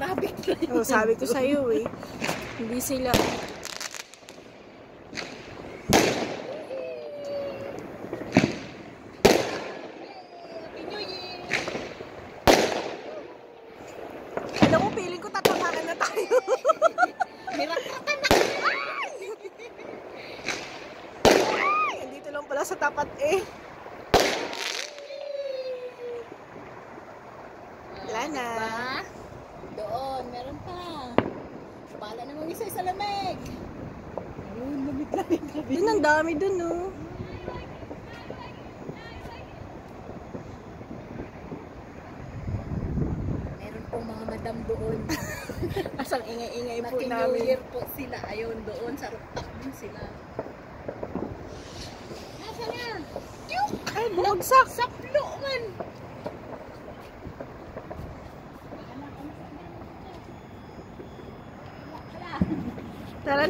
sabit na yun. Oh, sabi ko sa'yo eh. Hindi sila. Alam mo, feeling ko tatapakan na tayo. May rakatan na. Andito lang pala sa tapat eh. Wala na. Diba? Doon, meron pa. Pala namang isa sa lamig. Ayun, lamig-lamig. Dun ang dami dun oh. Meron pong mga madam doon. Asang ingay-ingay po Natin New namin. Year po sila. Ayun, doon sa rooftop din sila. Nasa na? Ay, bumagsak. Saplo man. Tara